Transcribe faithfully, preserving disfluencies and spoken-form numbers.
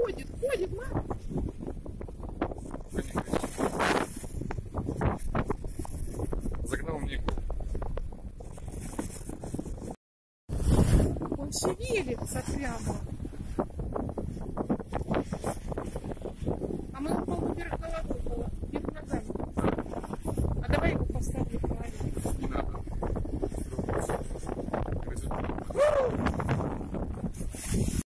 ходит, ходит, мама. Загнал мне игру. Он шевелится прямо.